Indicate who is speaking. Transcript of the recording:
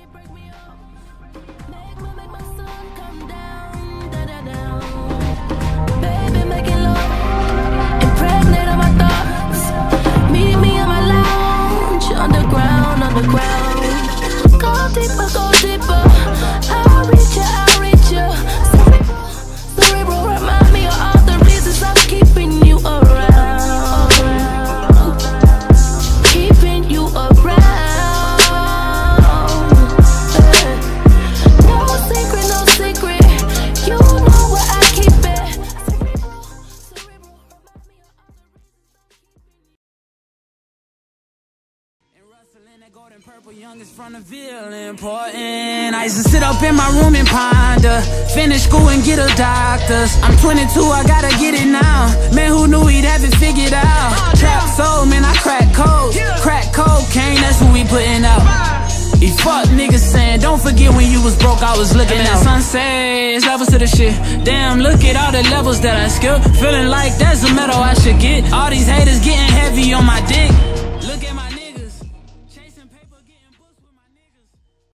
Speaker 1: Golden purple, youngest from the Ville, important. I used to sit up in my room and ponder, finish school and get a doctor's. I'm 22, I gotta get it now. Man, who knew he'd have it figured out? Trap soul, man, I crack codes. Crack cocaine, that's what we putting out. These fuck niggas saying, don't forget when you was broke, I was looking out. Sunsets, levels to the shit. Damn, look at all the levels that I skipped. Feeling like there's a medal I should get. All these haters getting heavy on my